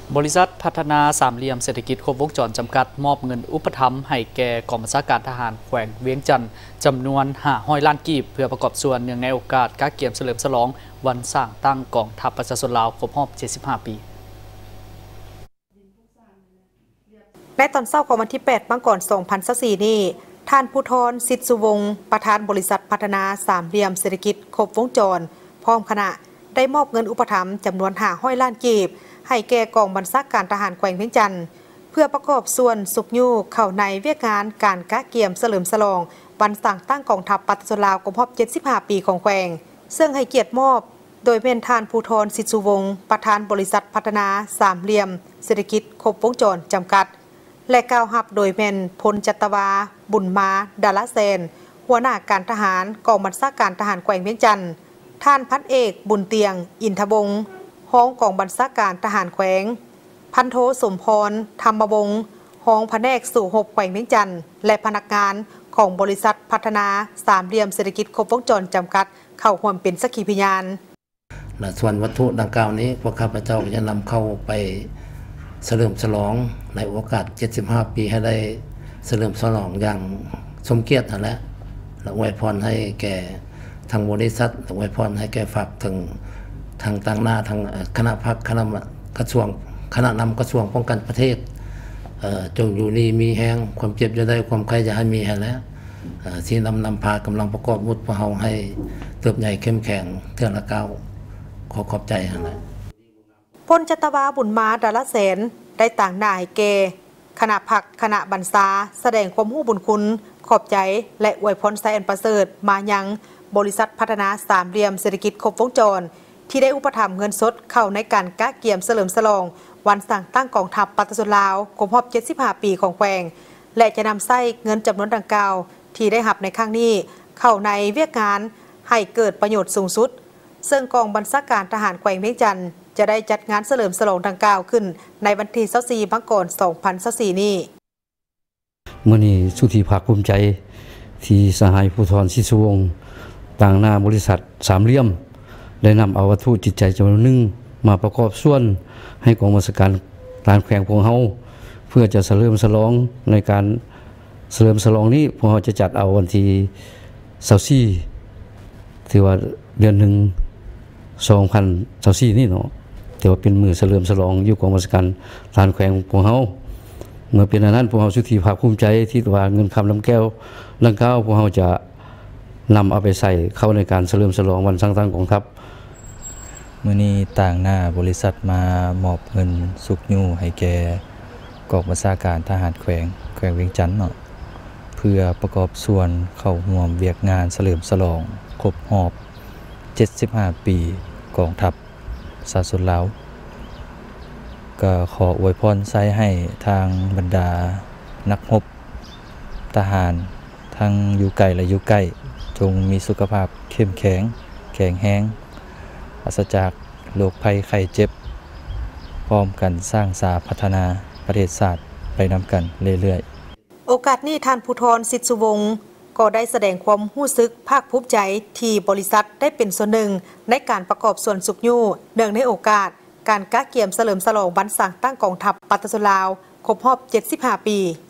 บริษัทพัฒนาสามเหลี่ยมเศรษฐกิจครบวงจรจำกัดมอบเงินอุปถัมภ์ให้แก่กองบัญชาการทหารแขวงเวียงจันทร์จำนวน500 ล้านกีบเพื่อประกอบส่วนเนื่องในโอกาสการเกียรติเฉลิมฉลองวันสร้างตั้งกองทัพประชาชนลาวครบรอบ75 ปีและตอนเช้าของวันที่8 มังกร 2024 นี้ท่านภูธร สิทธิสุวงศ์ประธานบริษัทพัฒนาสามเหลี่ยมเศรษฐกิจครบวงจรพร้อมคณะได้มอบเงินอุปถัมภ์จำนวน500 ล้านกีบให้แก่กองบัญชาการทหารแขวงเวียงจันทร์เพื่อประกอบส่วนสุกยู่เข้าในเวียกงานการกะเกียมเฉลิมฉลองวันสร้างตั้งกองทัพประชาชนลาวครบรอบ75 ปีของแขวงซึ่งให้เกียรติมอบโดยเป็นท่านภูธร สิทธิสุวงศ์ประธานบริษัทพัฒนาสามเหลี่ยมเศรษฐกิจครบวงจรจำกัดและกล่าวรับโดยเป็นพลจัตวาบุญมาดาลเซนหัวหน้าการทหารกองบัญชาการทหารแขวงเวียงจันทร์ท่านพันเอกบุญเตียงอินทบงศ์ห้องกองบัญชาการทหารแขวงพันโทสมพรธรรมวงศ์ห้องแผนกสู่หบแขวงเวียงจันทร์และพนักงานของบริษัทพัฒนาสามเหลี่ยมเศรษฐกิจครบวงจรจำกัดเข้าร่วมเป็นสักขีพยานส่วนวัตถุดังกล่าวนี้พวกข้าพเจ้าจะนำเข้าไปเฉลิมฉลองในโอกาส75 ปีให้ได้เฉลิมฉลองอย่างสมเกียรตินั่นแหละและอวยพรให้แก่ทางบริษัทอวยพรให้แก่ฝากถึงทางต่างหน้าทางคณะพักคณะกระทรวงคณะนำกระทรวงป้องกันประเทศจงอยู่ดีมีแห้งความเจ็บจะได้ความใครจะให้มีให้แล้วที่นำพากำลังประกอบวุฒิพวกเราให้เติบใหญ่เข้มแข็งเทื่อละก้าวขอบใจนะพลจัตวาบุญมาดาลเสนได้ต่างหน้าให้เกคณะพักคณะบรรษาแสดงความรู้บุญคุณขอบใจและอวยพรไซแอนประเสริฐมายังบริษัทพัฒนาสามเหลี่ยมเศรษฐกิจครบวงจรที่ได้อุปถัมภ์เงินสดเข้าในการกะเกียมเฉลิมฉลองวันสร้างตั้งกองทัพประชาชนลาวครบรอบ75 ปีของแขวงและจะนำไส้เงินจำนวนดังกล่าวที่ได้รับในครั้งนี้เข้าในเวียกงานให้เกิดประโยชน์สูงสุดซึ่งกองบัญชาการทหารแขวงเวียงจันทร์จะได้จัดงานเฉลิมฉลองดังกล่าวขึ้นในวันที่24 มังกร 2024 นี้มื้อนี้สุธีภาคภูมิใจที่สหายภูธร สิทธิสุวงศ์ต่างหน้าบริษัทสามเหลี่ยมได้นำเอาวัตถุจิตใจจำนวนหนึ่งมาประกอบส่วนให้กองบัญชาการทหารแขวงของเฮาเพื่อจะเฉลิมฉลองในการเฉลิมฉลองนี้พวกเราจะจัดเอาวันที่24ถือว่าเดือน2024นี่เนาะแต่ว่าเป็นมื้อเฉลิมฉลองอยู่กองบัญชาการทหารแขวงของเฮาเมื่อเป็นอันนั้นพวกเราสุธีภาคภูมิใจที่ว่าเงินคำลำแก้วดังกล่าวพวกเราจะนำเอาไปใส่เข้าในการเฉลิมฉลองวันสร้างตั้งกองทัพมื้อนี้ต่างหน้าบริษัทมามอบเงินสุกยู่ให้แก่กองบัญชาการทหารแขวงเวียงจันทน์เนาะเพื่อประกอบส่วนเข้าร่วมเวียกงานเฉลิมฉลองครบรอบ75 ปีกองทัพประชาชนลาวก็ขออวยพรไส้ให้ทางบรรดานักรบทหารทั้งอยู่ไกลและอยู่ใกล้จงมีสุขภาพเข้มแข็งแข็งแรงปราศจากโรคภัยไข้เจ็บพร้อมกันสร้างสาพัฒนาประเทศชาติไปนำกันเรื่อยๆโอกาสนี้ท่านภูธร สิทธิสุวงศ์ก็ได้แสดงความรู้สึกภาคภูมิใจที่บริษัทได้เป็นส่วนหนึ่งในการประกอบส่วนสุกยู่เนื่องในโอกาสการกะเกียมเฉลิมฉลองวันสร้างตั้งกองทัพประชาชนลาวครบรอบ75 ปี